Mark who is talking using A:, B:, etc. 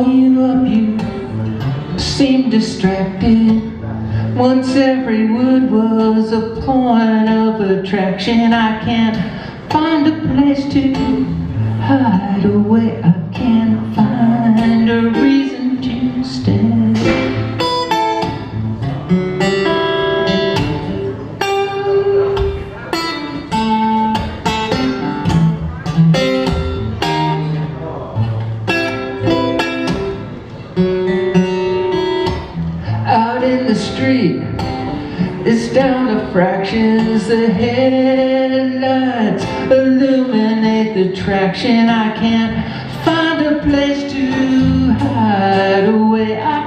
A: you up, you seem distracted. Once every word was a point of attraction. I can't find a place to hide away. I can't find a reason to stay. Out in the street, it's down to fractions. The headlights illuminate the traction. I can't find a place to hide away. I